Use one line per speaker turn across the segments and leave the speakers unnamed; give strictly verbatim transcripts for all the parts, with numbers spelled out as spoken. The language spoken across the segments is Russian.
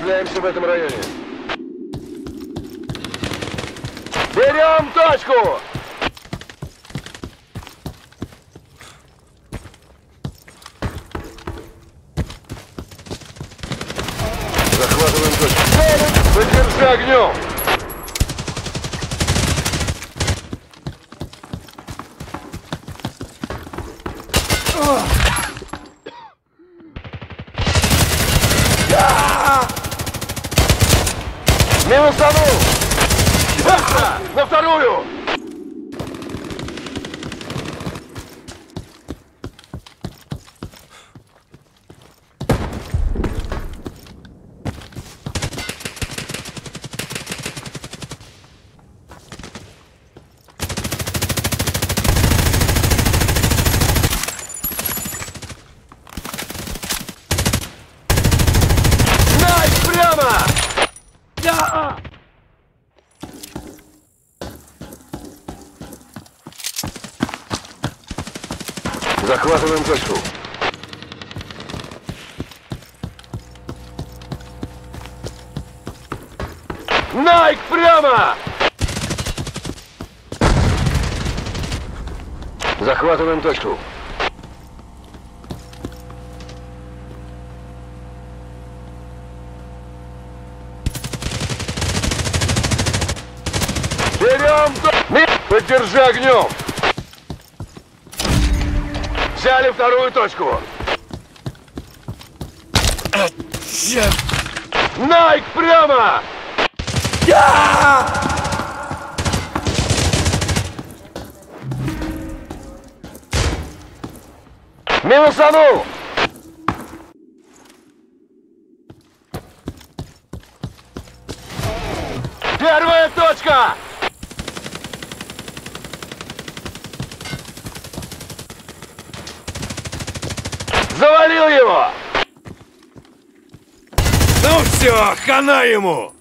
Закрепляемся в этом районе. Берем точку! Захватываем точку. Поддержи огнем! Минусанул! Быстро! На вторую! Найс прямо! Да! Захватываем точку. Найк прямо! Захватываем точку. Берем! Поддержи огнем! Взяли вторую точку! Найк прямо!
Я!
Минусанул! Первая точка! Завалил его!
Ну все, хана ему!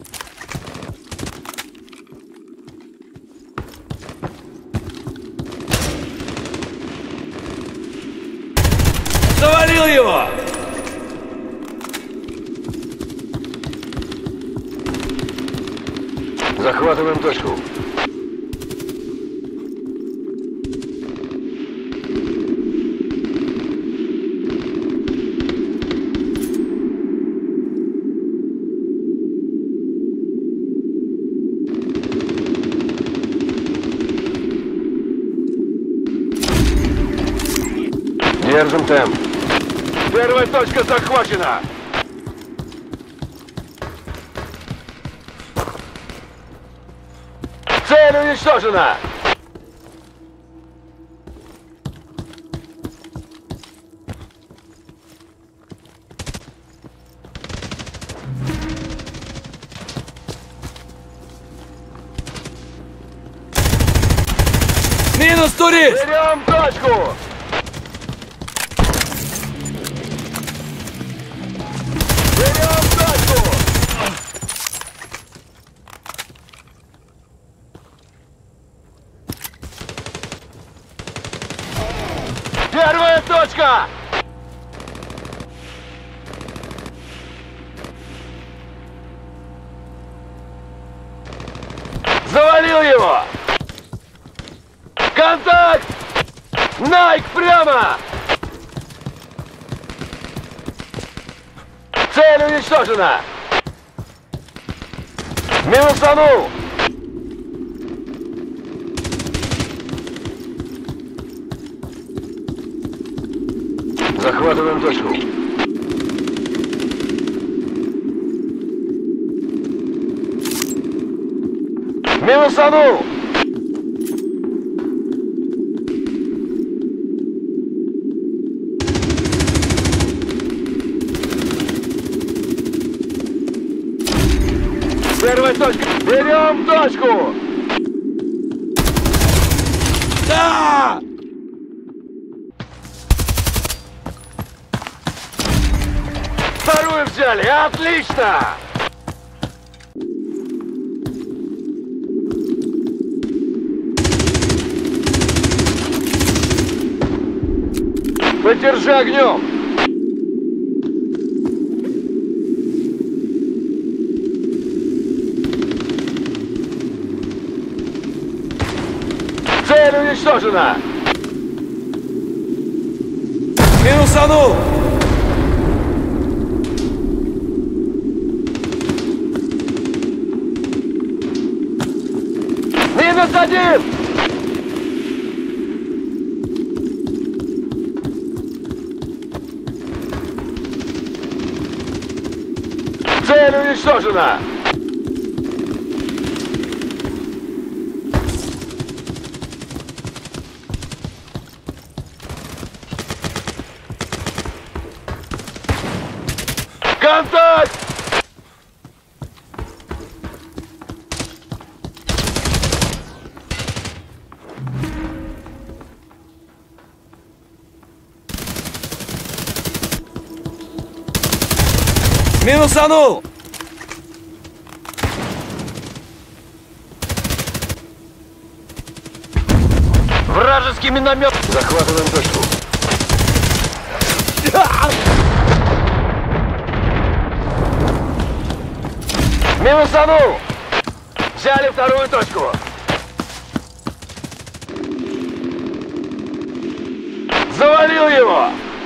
Завалил его!
Захватываем точку. Держим темп. Первая точка захвачена. Цель уничтожена.
Минус турист!
Берем точку. Берем точку! Первая точка! Завалил его! Контакт! Найк прямо! Цель уничтожена! Минусанул! Захватываем точку. Минусанул! Первая точка. Берем точку.
Да!
Вторую взяли. Отлично! Поддержи огнем. Цель уничтожена!
Минусанул!
Минус один! Цель уничтожена! Контакт!
Минусанул!
Вражеский миномет! Захватываем точку. Минусанул! Взяли вторую точку. Завалил его!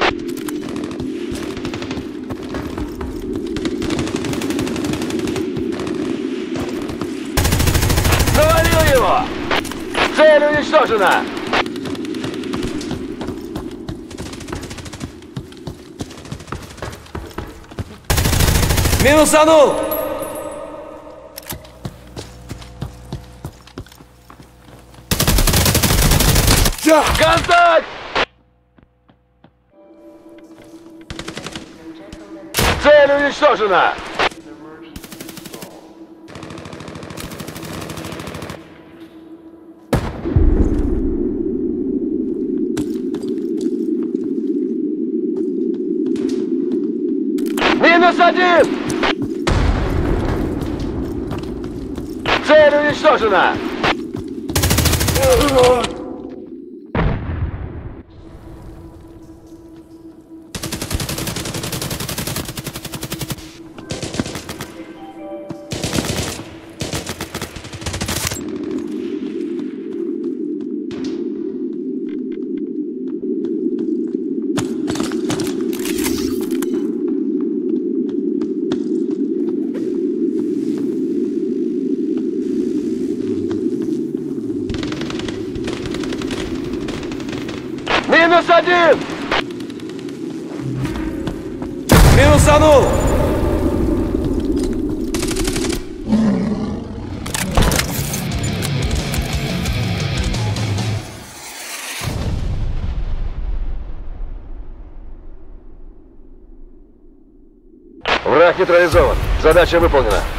Завалил его! Цель уничтожена!
Минусанул!
Контакт! Цель уничтожена! Минус один! Цель уничтожена! Минус один!
Минусанул!
Враг нейтрализован. Задача выполнена.